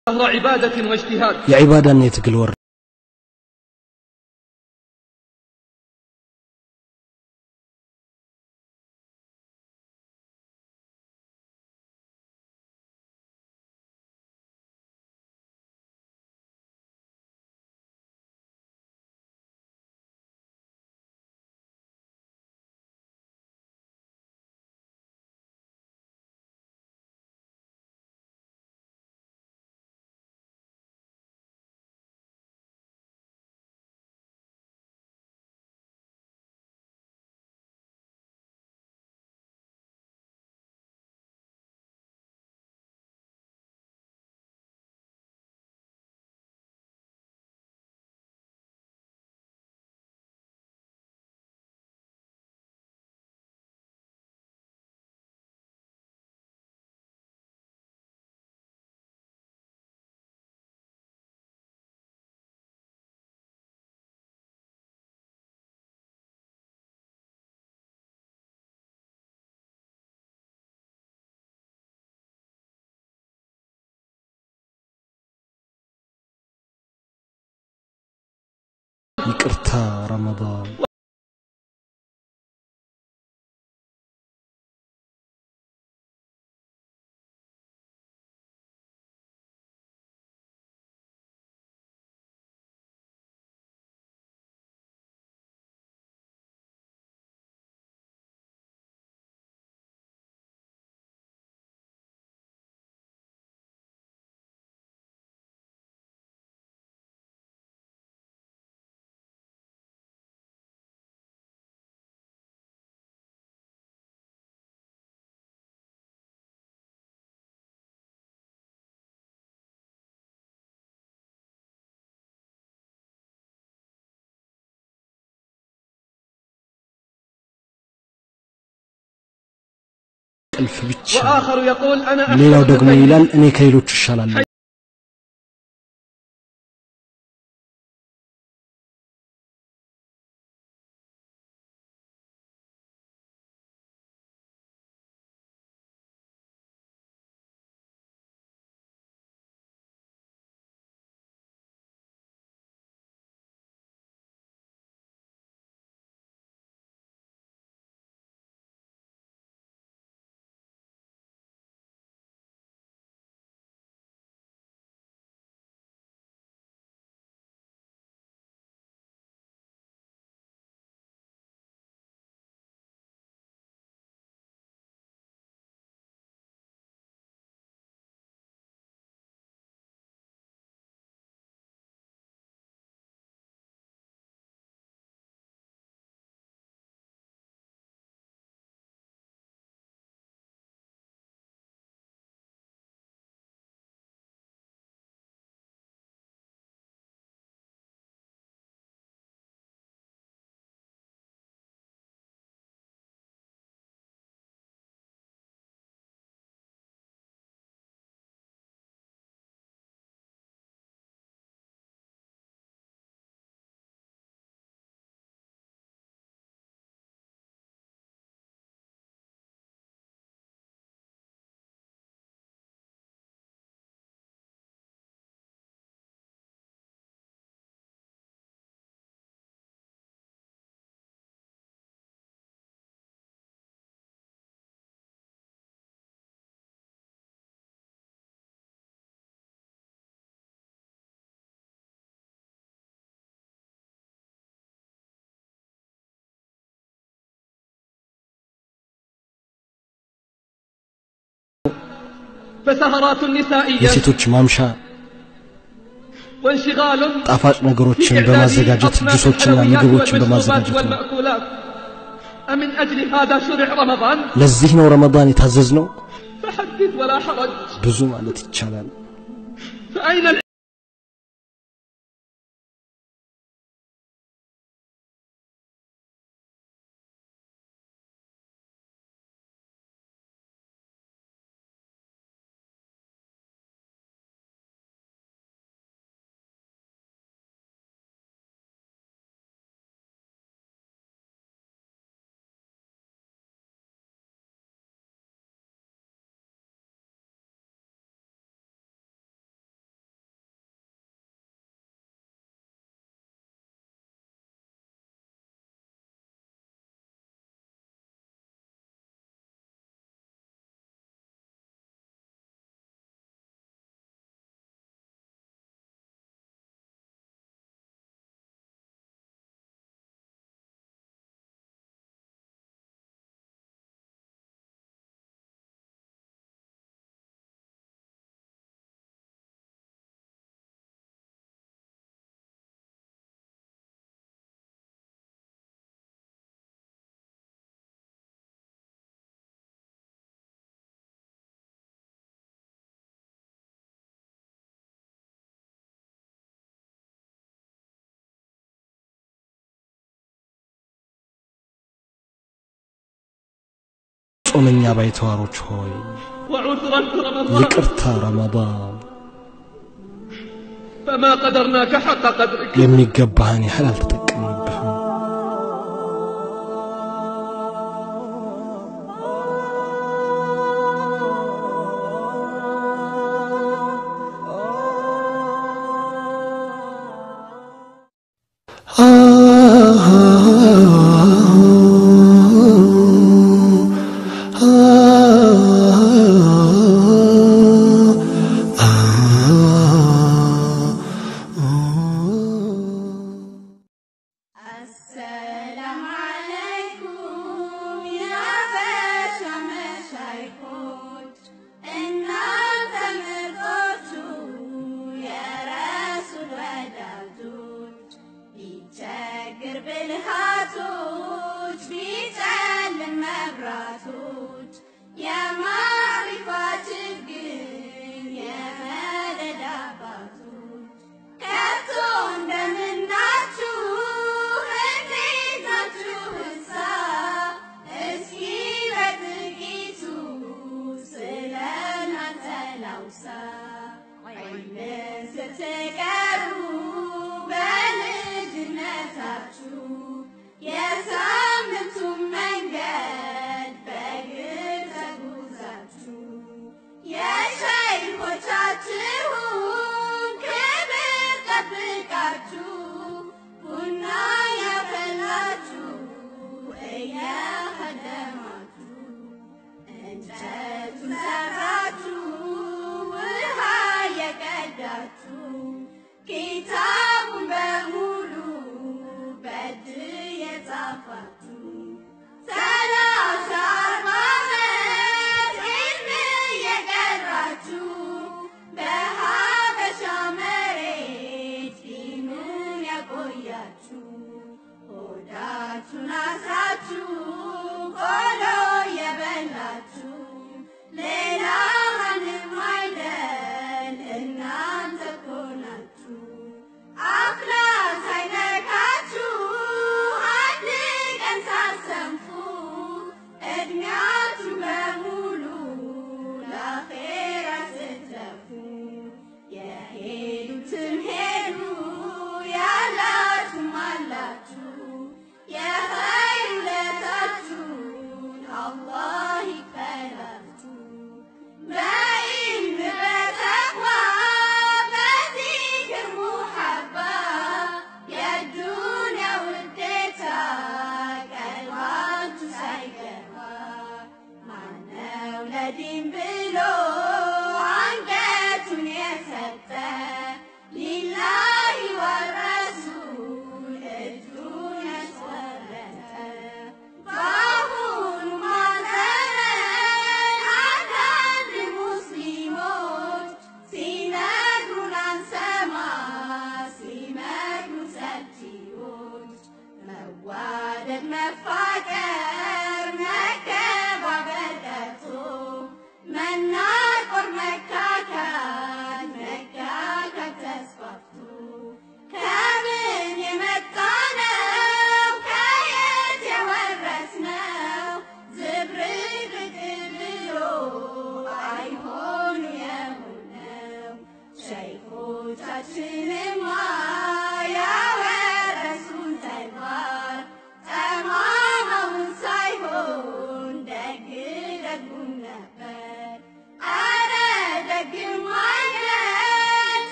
شهر عبادة واجتهاد يا عبادة يتقل ور يقرتا رمضان وآخر يقول أنا ሌላው ደግሞ ይላል እኔ ከሌሎች ይሻላለሁ فسهرات نسائية የሴቶች ማምሻ وانشغال ጣፋጭ ነገሮችን በማዘጋጀት ጁሶችና ምግቦችን በማዘጋጀት ነው أمن أجل هذا شرع رمضان ለዚህ ነው ረመዳን የታዘዝነው فحدث ولا حرج ብዙ ማለት ይቻላል فأين ጾመኛ ባይተዋሮች ሆይ وعذرا في رمضان ይቅርታ ረመዳን فما قدرناك حق قدرك የሚገባህን ያህል አልተጠቀምንብህም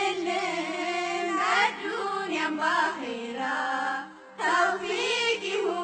توفيقه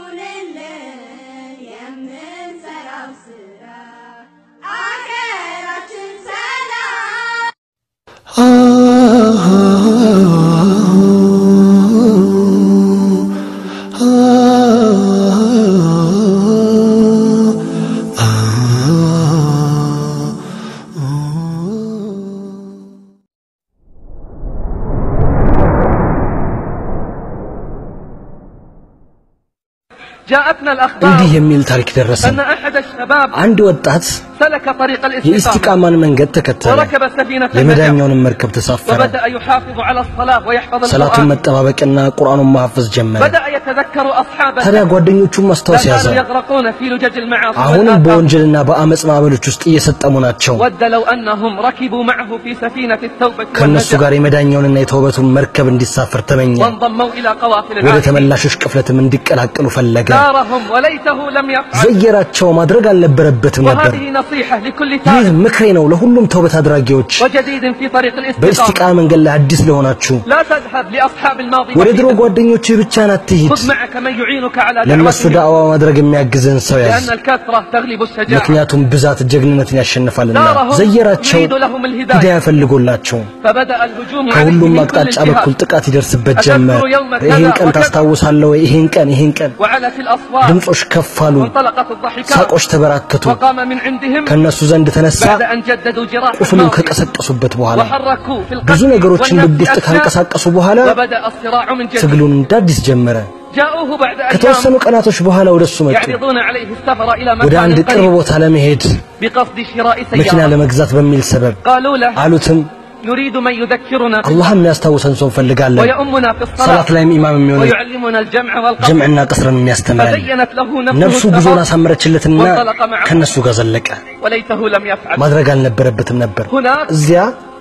جاءتنا الأخبار እንዲህ የሚል ታሪክ ደረሰ أن أحد الشباب አንድ ወጣት سلك طريق الاستقامة የኢስቲቃማን መንገድ ተከተለ وركب سفينة የመዳኛውን መርከብ ተሳፈረ وبدأ يحافظ على الصلاة ويحفظ ሰላቱን القرآن መጠባበቅና ቁርአኑን ማሐፈዝ ጀመረ بدأ يتذكر أصحابه ታዲያ ጓደኞቹን ማስታወስ ያዘ كانوا يغرقون في لجج المعاصي አሁንም والآثام በወንጀልና በአመጽ ማዕበሎች ውስጥ እየሰጠሙ ናቸው ود لو أنهم ركبوا معه في سفينة التوبة ከነሱ والنجاة ጋር የመዳኛውንና የተውበቱን መርከብ እንዲሳፈር ተመኘ وانضموا إلى قوافل ወደ العالمين ተመላሾች ቅፍለትም እንዲቀላቀሉ ፈለገ دارهم وليته لم يفعل ዘየራቸው ማድረግ አልነበረበትም ነበር وهذه نصيحة لكل ይህ تائب ምክሬ ነው ለሁሉም ተውበት አድራጊዎች وجديد في طريق الاستقامة በኢስቲቃማ መንገድ ላይ አዲስ ለሆናችሁ لا تذهب لأصحاب الماضي ወደ ድሮ وحيدا. ጓደኞች ብቻ አትሂድ خذ معك من يعينك على ለነሱ دعوتهم ዳዕዋ ማድረግ የሚያግዝን ሰው ያዝ لأن الكثرة تغلب الشجاعة ምክንያቱም ብዛት ጀግንነትን ያሸንፋልና دارهم ዘየራቸው يريد لهم ሂዳያ الهداية ፈልጎላቸው فبدأ الهجوم عليه ከሁሉም من كل አቅጣጫ በኩል الجهات ጥቃት ይደርስበት ጀመር ይሄን ቀን ታስታውሳለህ ወይ ይሄን ቀን وعلت الأصوات ድምጾች ከፍ አሉ وانطلقت الضحكات ሳቆች ተበራከቱ وقام من عندهم ከነሱ ዘንድ ተነሳ بعد أن جددوا جراح ቁስሉን الماضي ከቀሰቀሱበት በኋላ وحركوا في ብዙ القتل ነገሮችን ልብ ውስጥ والنفس ካንቀሳቀሱ በኋላ وبدأ الصراع من جديد ትግሉን እንዳዲስ ጀመረ جاءوه بعد ከተወሰኑ أيام ቀናቶች በኋላ ወደሱ መጡ يعرضون عليه السفر إلى ወደ አንድ مكان ቅርብ قريب ቦታ ለመሄድ بقصد شراء መኪና سيارة ለመግዛት በሚል ሰበብ قالوا له አሉትም نريد من يذكرنا አላህም የሚያስታውሰን ሰው ፈልጋለን ويؤمنا في الصلاة ሰላት ላይም ኢማም የሚሆን ويعلمنا الجمع والقصر ጀምዕና ቅስርን የሚያስተምረን فزينت له ነፍሱ نفسه ጉዞን السفر አሳመረችለትና وانطلق معه ከነሱ ጋር ዘለቀ وليته لم يفعل ማድረግ አልነበረበትም ነበር هناك እዚያ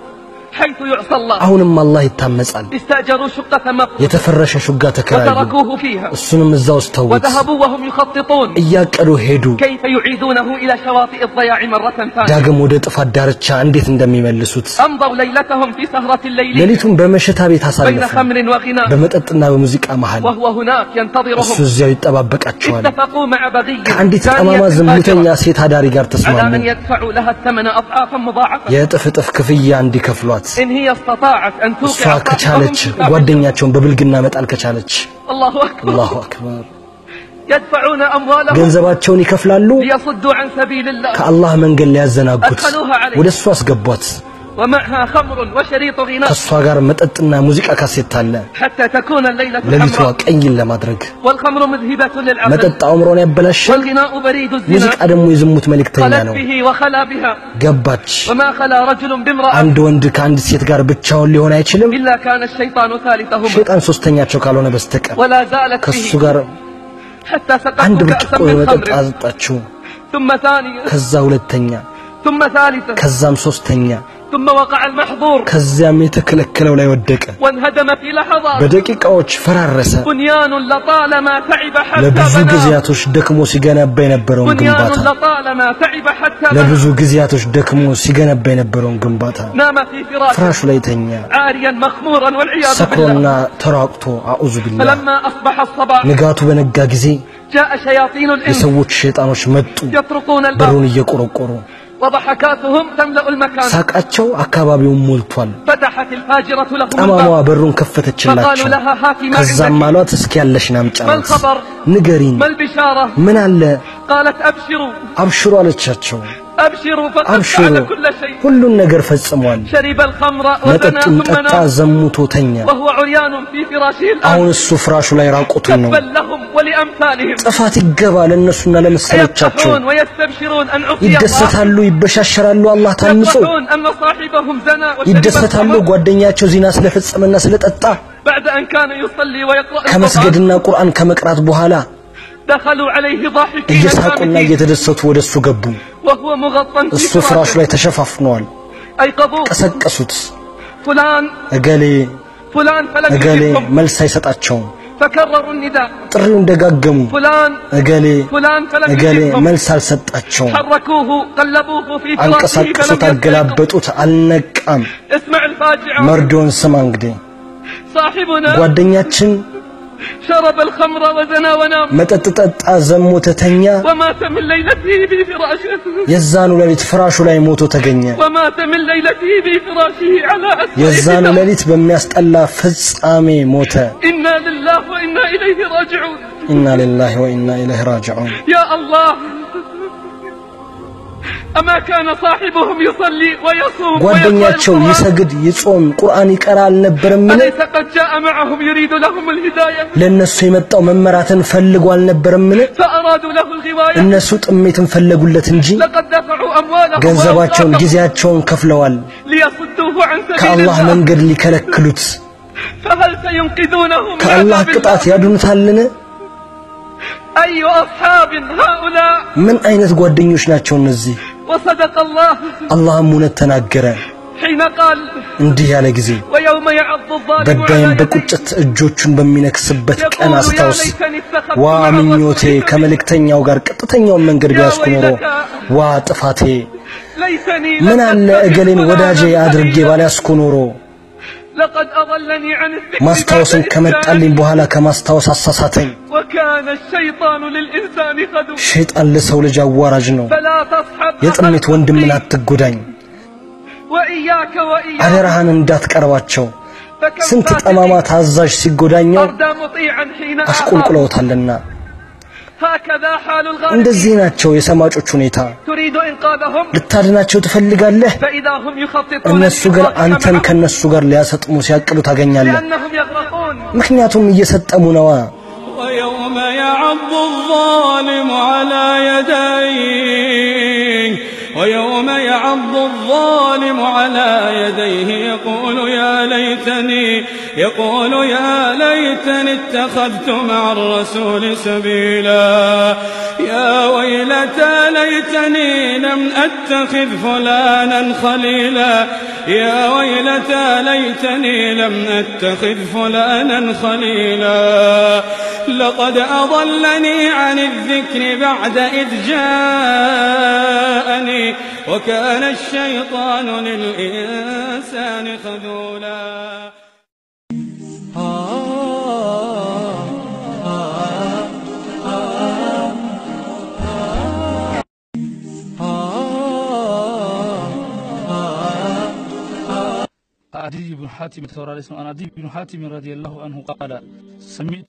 حيث يعصى الله አሁንም አላህ ይታመጻል استأجروا شقة مقر የተፈረሸ ሹጋ ተከራዩ وتركوه فيها እሱንም እዛው ተውት وذهبوا وهم يخططون እያቀዱ ሄዱ كيف يعيدونه إلى شواطئ الضياع مرة ثانية ዳግም ወደ ጥፋት ዳርቻ እንዴት እንደሚመልሱት أمضوا ليلتهم في سهرة الليل ሌሊቱን በመሸታ ቤት بين አሳለፉ خمر وغناء በመጠጥና በሙዚቃ መሃል وهو هناك እሱ ينتظرهم እዚያው ይጠባበቃቸዋል اتفقوا مع بغي ከአንዲት ጠማማ زانية ዝሙተኛ فاجرة ሴት አዳሪ ጋር على ተስማሙ أن يدفعوا لها الثمن أضعافا مضاعفة የእጥፍ እጥፍ ክፍያ እንዲከፍሏት إن هي استطاعت أن እሷ توقع صاحبهم ከቻለች في الكعبة. ጓደኛቸውን በብልግና መጣል ከቻለች الله أكبر አላሁ አክበር يدفعون أموالهم ገንዘባቸውን ይከፍላሉ ليصدوا عن سبيل الله ከአላህ መንገድ ሊያዘናጉት أدخلوها عليه ወደሱ አስገቧት ومعها خمر وشريط غناء ከሷ ጋር መጠጥና ሙዚቃ ካሴት አለ حتى تكون الليلة ለሊቷ حمراء ቀይን ለማድረግ والخمر مذهبة للعقل መጠጥ አእምሮን ያበላሻል والغناء بريد ሙዚቃ الزنا ደግሞ የዝሙት መልእክተኛ خلت ነው به وخلا بها ገባች وما خلا رجل بامرأة አንድ ወንድ ከአንድ ሴት ጋር ብቻውን ሊሆን አይችልም إلا كان الشيطان ثالثهما ሸይጣን ሶስተኛቸው ካልሆነ በስተቀር ولا زالت ከሱ به ጋር حتى አንድ سقته ብርጭቆ كأسا من መጠጥ خمر አጠጣችው ثم ثانية ከዛ ሁለተኛ ثم ثالثة ከዛም ሶስተኛ ثم وقع المحظور ከዚያም የተከለከለው ላይ ወደቀ وانهدم في لحظات በደቂቃዎች ፈራረሰ بنيان لطالما تعب حتى ለብዙ بنى ጊዜያቶች ደክሞ ሲገነባ የነበረውን بنيان ግንባታ لطالما تعب حتى بنى ለብዙ ጊዜያቶች ደክሞ ሲገነባ የነበረውን ግንባታ نام في فراشه ፍራሹ ላይ ተኛ عاريا مخمورا والعياذ ሰክሮና بالله ተራቅቶ አዑዙ ቢላህ فلما أصبح الصباح ንጋቱ በነጋ ጊዜ جاء شياطين الإنس የሰዎች ሸይጣኖች መጡ يطرقون الباب በሩን እየቆረቆሩ وضحكاتهم تملأ المكان ሳቃቸው አካባቢውን ሞልቷል فتحت الفاجرة لهم ጠማማዋ الباب በሩን فقالوا ከፈተችላቸው لها هاتي ما ከዛም عندك አሏት እስኪ ያለሽን አምጪ ما አሏት الخبر ንገሪን ما البشارة ምን አለ قالت أبشروا አብሽሩ አለቻቸው أبشروا فقد አብሽሩ فعل كل شيء ሁሉን ነገር ፈጽሟል شرب الخمر وزنى መጠጡን ثم ጠጣ نام ዘሙቶ ተኛ وهو عريان في فراشه አሁን الآن እሱ ፍራሹ ላይ ራቁቱን ነው تبا لهم ولأمثالهم ጥፋት ይገባ ለነሱና ለመሰሎቻቸው يفرحون ويستبشرون أن عصي الله ይደሰታሉ ይበሻሸራሉ አላህ ታንጾ يفرحون أن صاحبهم زنى وشرب ይደሰታሉ الخمر ጓደኛቸው ዚና ስለፈጸመና ስለጠጣ بعد أن كان يصلي ويقرأ القرآن ከመስገድና ቁርአን ከመቅራት በኋላ دخلوا عليه ضاحكين እየሳቁና سامتين እየተደሰቱ ወደሱ ገቡ وهو مغطى في እሱ ፍራሹ فراشه ላይ ተሸፋፍኗል أيقظوه ቀሰቀሱት فلان እገሌ فلان فلم እገሌ يجبهم መልስ አይሰጣቸውም فكرروا النداء ጥሪውን ደጋገሙ فلان እገሌ فلان فلم እገሌ يجبهم መልስ አልሰጣቸውም حركوه قلبوه في فراشه አንቀሳቀሱት فلم يستيقظ አገላበጡት አልነቃም اسمع الفاجعة መርዶን ስማ እንግዲህ صاحبنا ጓደኛችን شرب الخمر وزنى ونام መጠጥ ጠጣ ዘሞተ ተኛ ومات من ليلته بفراشه የዛኑ ሌሊት ፍራሹ ላይ ሞቶ ተገኘ ومات من ليلته بفراشه على የዛኑ أسفل ሌሊት በሚያስጠላ ፍጻሜ ሞተ إنا لله وإنا إليه راجعون ኢና ሊላሂ ወኢና ኢለይሂ ራጂዑን يا الله أما كان صاحبهم يصلي ويصوم ጓደኛቸው ይሰግድ ይጾም ቁርአን ይቀራል ነበርምን أليس قد جاء معهم يريد لهم الهداية ለነሱ የመጣው መመራትን ፈልጎ አልነበርምን فأرادوا له الغواية እነሱ ጥሜትን ፈለጉለት እንጂ لقد دفعوا أموالهم ገንዘባቸውን ጊዜያቸውን ከፍለዋል ليصدوه عن سبيل ከአላህ الله መንገድ ሊከለክሉት فهل سينقذونه من ከአላህ عذاب ቅጣት الله ያድኑታልን أي أصحاب هؤلاء ምን አይነት ጓደኞች ናቸው እነዚህ وصدق الله አላህም እውነት ተናገረ حين قال እንዲህ ያለ ጊዜ ويوم يعض الظالم በዳይም على በቁጭት እጆቹን በሚነክስበት ቀን يقول يا አስታውስ ليتني اتخذت ዋ مع ምኞቴ الرسول ከመልእክተኛው ጋር ቀጥተኛውን መንገድ ቢያስኩ ኖሮ ዋ ጥፋቴ ليتني ምን አለ እገሌን ወዳጄ አድርጌ ባላስኩ ኖሮ لقد أضلني عن الذكر ማስታወስን بعد ከመጣልኝ በኋላ ከማስታወስ አሳሳተኝ وكان الشيطان للإنسان خذولا ሸይጣን ለሰው ልጅ አዋራጅ ነው فلا تصحب የጥሜት ወንድምን አትጎዳኝ وإياك وإياك አደራህን እንዳትቀርባቸው فكم ስንት فاتح ጠማማ ታዛዥ ሲጎዳኘው أردى مطيعا حين آخر አሽቆልቁለውታልና هكذا حال الغالب እንደዚህ ናቸው የሰማጮች ሁኔታ تريد إنقاذهم ልታድናቸው ትፈልጋለህ فإذا هم يخططون እነሱ ግን لإغراقك አንተን معهم ከነሱ ጋር ሊያሰጥሙ ሲያቅዱ ታገኛለህ لأنهم يغرقون ምክንያቱም እየሰጠሙ ነዋ ويوم يعض الظالم على يديه ويوم يعض الظالم على يديه يقول يا ليتني اتخذت مع الرسول سبيلا يا ويلتى ليتني لم أتخذ فلانا خليلا يا ويلتى ليتني لم أتخذ فلانا خليلا لقد أضلني عن الذكر بعد إذ جاءني وكان الشيطان للإنسان خذولا عدي بن حاتم الثوري اسمه عدي بن حاتم رضي الله عنه قال سمعت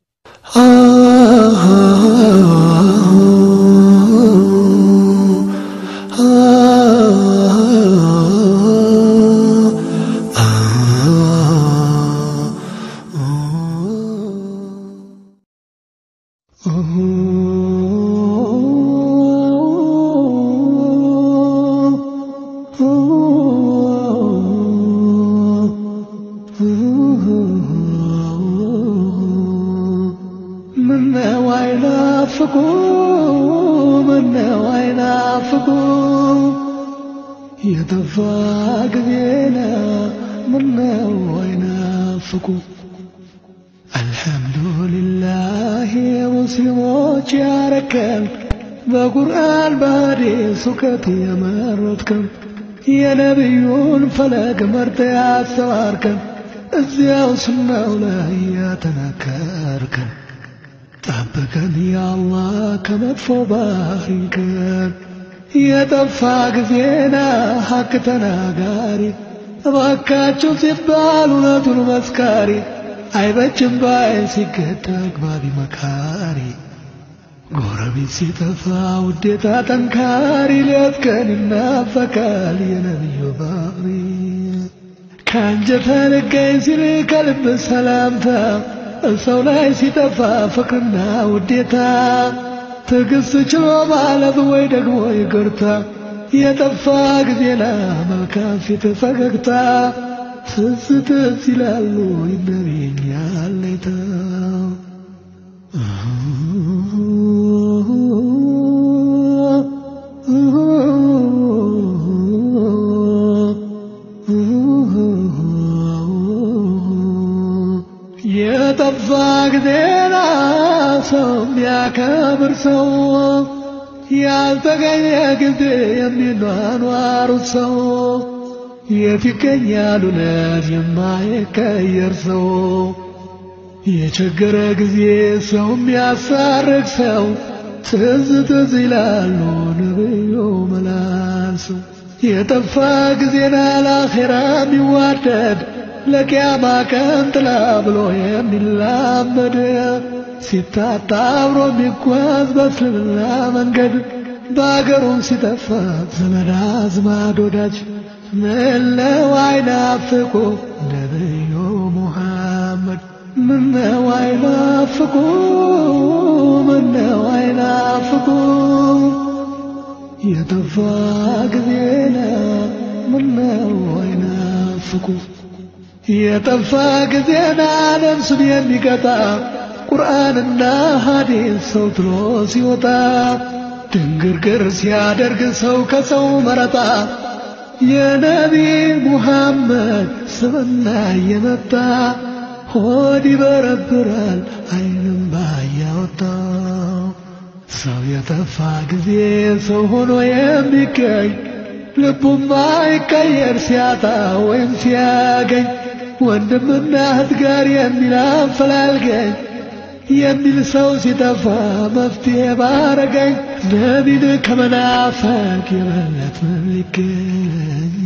يتفاق بينا منا وينافقوا الحمد لله مسلموች ያረከን በቁርአን ባዲ ሱከት የመረጥከን የነብዩን ፈለግ መርተ ያስተዋርከን እዚያው ሱናው ላይ ያተናከርከን ጠብቀን ያአላህ ከመጥፎ ባህሪከን የጠፋ ጊዜና ሐቅ ተናጋሪ እባካችሁ ሲባል እውነቱን መስካሪ አይበጅም ባይ ሲገታ አግባቢ መካሪ ጎረቤት ሲጠፋ ውዴታ ጠንካሪ ሌት ቀን ይናፈቃል የነብዩ ባህሪ ከአንጀት ልገኝ ሲል ከልብ ሰላምታ ሰው ላይ ሲጠፋ ፍቅርና ውዴታ ትዕግስት ችሎ ማለፍ ወይ ደግሞ ይቅርታ የጠፋ ጊዜና መልካም ፊት ፈገግታ ትዝ ትዝ ይላሉ ይነበኛል ሌታ የጠፋ ጊዜና ሰው የሚያከብር ሰው ያልተገኘ ጊዜ የሚኗኗሩት ሰው የት ይገኛል እውነት የማይቀየር ሰው የቸገረ ጊዜ ሰው የሚያሳርቅ ሰው ትዝ ትዝ ይላሉ ነብዩ መላልሰው የጠፋ ጊዜና ለአኼራ የሚዋደድ ለቂያማ ቀን ጥላ ብሎ የሚላመድ ሲታጣ አብሮ የሚጓዝ በእስልምና መንገድ ባገሩን ሲጠፋ ዘመድ አዝማድ ወዳጅ ምነው አይናፍቁ ነብዩ ሙሐመድ ምነው አይናፍቁ ምነው አይናፍቁ የጠፋ ጊዜና ምነው አይናፍቁ የጠፋ ጊዜና ነፍሱን የሚቀጣ ቁርአንና ሐዲስ ሰው ትሎ ሲወጣ ድንግርግር ሲያደርግ ሰው ከሰው መረጣ የነቢ ሙሐመድ ስምና የመጣ ሆድ ይበረብራል አይንም ባያወጣ ሰው የጠፋ ጊዜ ሰው ሆኖ የሚገኝ ልቡም አይቀየር ሲያጣ ወይም ሲያገኝ ወንድምና እህት ጋር የሚል አፈላልገኝ የሚል ሰው ሲጠፋ መፍትሄ ባረገኝ ነቢን ከመናፈቅ የበለጠ ምን ሊገኝ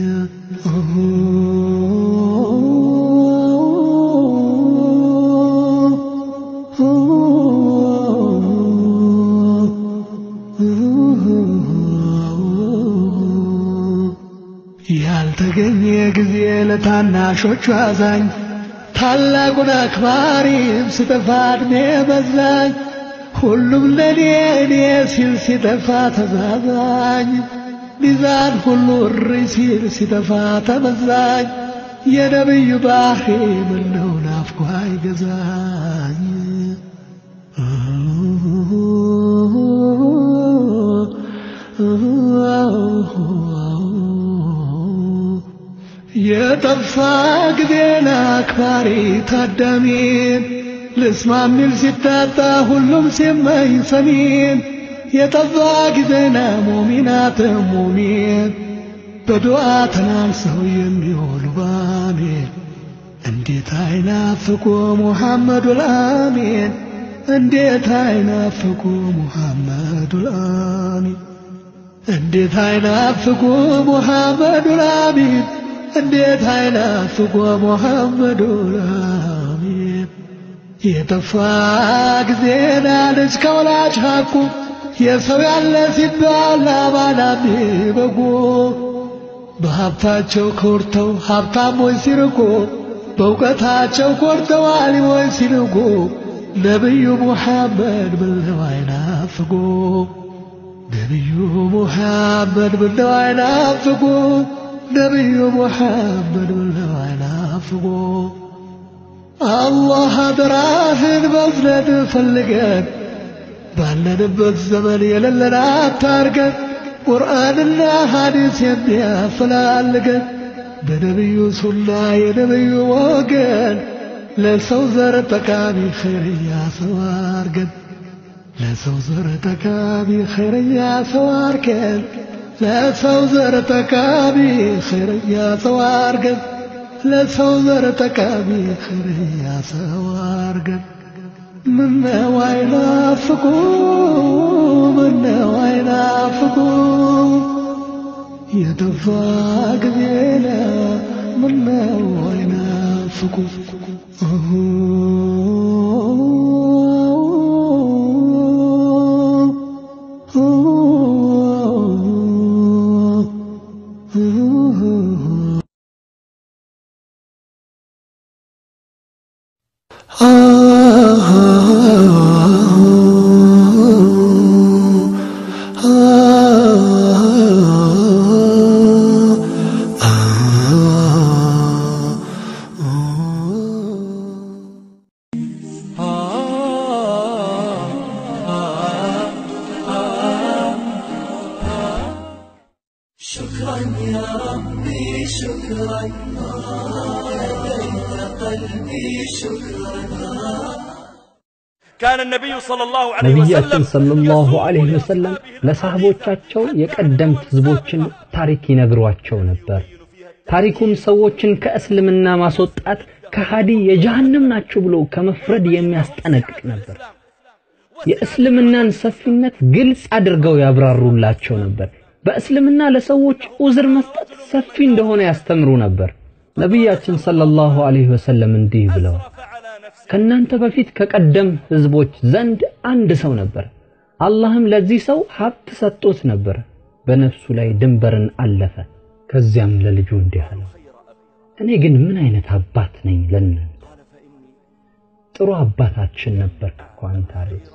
ያልተገኘ ጊዜ ለታናሾቹ አዛኝ ታላቁን አክባሪም ሲጠፋ ዕድሜ በዛኝ ሁሉም ለኔ እኔ ሲል ሲጠፋ ተዛዛኝ ሚዛን ሁሉ እሪ ሲል ሲጠፋ ተመዛኝ የነብዩ ባህሪ ምነው ናፍቆ አይገዛኝ የጠፋ ጊዜና አክባሪ ታዳሚን ልስማ ሚል ሲታጣ ሁሉም ሲመኝ ሰሚን የጠፋ ጊዜና ሙሚናት ሙሚን በዱዓ ተናንሰው የሚሆኑ ባሜን እንዴት አይናፍቁ ሙሐመዱል አሚን እንዴት አይናፍቁ ሙሐመዱል አሚን እንዴት አይናፍቁ ሙሐመዱል አሚን እንዴት አይናፍቁ ሙሐመዱል አሚን የጠፋ ጊዜና ልጅ ከወላጅ ሐቁ የሰው ያለ ሲባል አማናሚ በጎ በሀብታቸው ኮርተው ሀብታሞች ሲርቁ በእውቀታቸው ኮርተው አሊሞች ሲንቁ ነብዩ ሙሐመድ ምነው አይናፍቁ ነብዩ ሙሐመድ ምነው አይናፍቁ ነብዩ ሙሐመድ ምነው አይናፍቁ አላህ አደራህን በዝነት ፈልገን ባለንበት ዘመን የሌለን አታርገን ቁርአንና ሐዲስ የሚያፈላልገን በነብዩ ሱና የነብዩ ወገን ለሰው ዘር ጠቃሚ ኸይርያ ሰው አርገን ለሰው ዘር ጠቃሚ ኸይርያ ሰው አርገን ለሰው ዘር ጠቃሚ ኸይርያ ሰው አርገን ለሰው ዘር ጠቃሚ ኸይርያ ሰው አርገን ምነው አይናፍቁ ምነው አይናፍቁ የጠፋ ጊዜና ምነው አይናፍቁ شكرا يا ربي شكرا هديت قلبي شكرا كان النبي صلى الله عليه ነብያችን ሰለላሁ ዐለይሂ ወሰለም ለሳህቦቻቸው የቀደምት ህዝቦችን ታሪክ ይነግሯቸው ነበር። ታሪኩም ሰዎችን ከእስልምና ማስወጣት ከሃዲ የጀሃነም ናቸው ብሎ ከመፍረድ የሚያስጠነቅቅ ነበር። የእስልምናን ሰፊነት ግልጽ አድርገው ያብራሩላቸው ነበር። በእስልምና ለሰዎች ዑዝር መስጠት ሰፊ እንደሆነ ያስተምሩ ነበር። ነብያችን ሰለላሁ ዐለይሂ ወሰለም እንዲህ ብለው ከናንተ በፊት ከቀደም ህዝቦች ዘንድ አንድ ሰው ነበር። አላህም ለዚህ ሰው ሀብት ሰጥቶት ነበር በነፍሱ ላይ ድንበርን አለፈ ከዚያም ለልጁ እንዲህ አለው እኔ ግን ምን አይነት አባት ነኝ ለእናንተ ጥሩ አባታችን ነበር እንኳን ታሪክ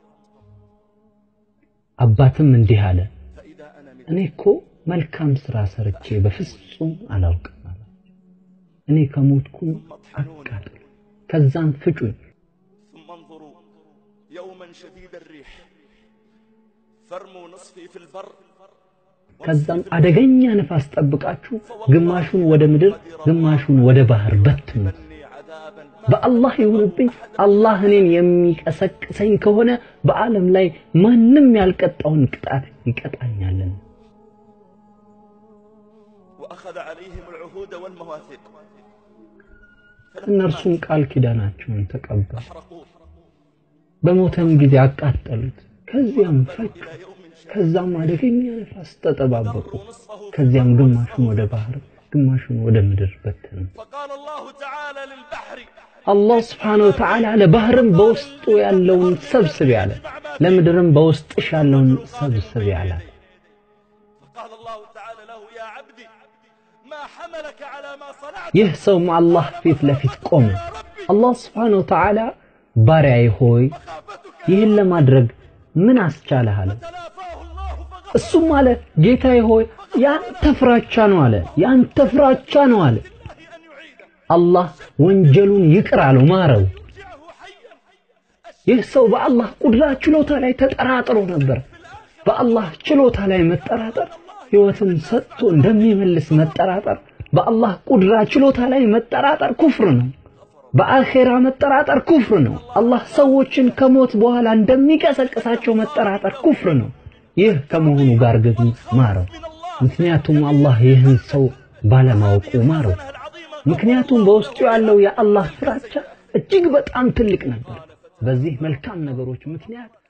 አባትም እንዲህ አለ እኔ እኮ መልካም ስራ ሰርቼ በፍጹም አላውቅም እኔ ከሞትኩ አቃጥሉ ከዛም ፍጩኝ ثم انظروا يوما شديد الريح فرموا نصفي في البر ከዛም አደገኛ ነፋስ ጠብቃችሁ ግማሹን ወደ ምድር ግማሹን ወደ ባህር በትኑ በአላህ ይሁንብኝ አላህ እኔን የሚቀሰቅሰኝ ከሆነ በዓለም ላይ ማንም ያልቀጣውን ቅጣት ይቀጣኛልና واخذ عليهم العهود والمواثيق እነርሱም ቃል ኪዳናቸውን ተቀበሉ በሞተም ጊዜ አቃጠሉት ከዚያም ፈጩ ከዛም አደገኛ ነፋስ ተጠባበቁ ከዚያም ግማሹን ወደ ባህር ግማሹን ወደ ምድር በተኑ فقال الله تعالى للبحر አላህ Subhanahu Wa Ta'ala ለባህርም በውስጡ ያለውን ሰብስብ ያለ ለምድርም በውስጥሽ ያለውን ሰብስብ ያለ فقال الله تعالى له يا عبدي ما حملك على ما صنعت ይህ ሰው አላህ ፊት ለፊት ቆመ አላህ Subhanahu Wa Ta'ala ባሪያዬ ሆይ ይህን ለማድረግ ምን አስቻለህ አለ እሱም አለ ጌታዬ ሆይ ያንተ ፍራቻ ነው አለ ያንተ ፍራቻ ነው አለ አላህ ወንጀሉን ይቅር አለው ማረው ይህ ሰው በአላህ ቁድራ ችሎታ ላይ ተጠራጥሮ ነበር በአላህ ችሎታ ላይ መጠራጠር ህይወትን ሰጥቶ እንደሚመልስ መጠራጠር በአላህ ቁድራ ችሎታ ላይ መጠራጠር ኩፍር ነው በአኺራ መጠራጠር ኩፍር ነው አላህ ሰዎችን ከሞት በኋላ እንደሚቀሰቅሳቸው መጠራጠር ኩፍር ነው ይህ ከመሆኑ ጋር ግን ማረው ምክንያቱም አላህ ይህን ሰው ባለማወቁ ማረው ምክንያቱም በውስጡ ያለው የአላህ ፍራቻ እጅግ በጣም ትልቅ ነበር በዚህ መልካም ነገሮች ምክንያት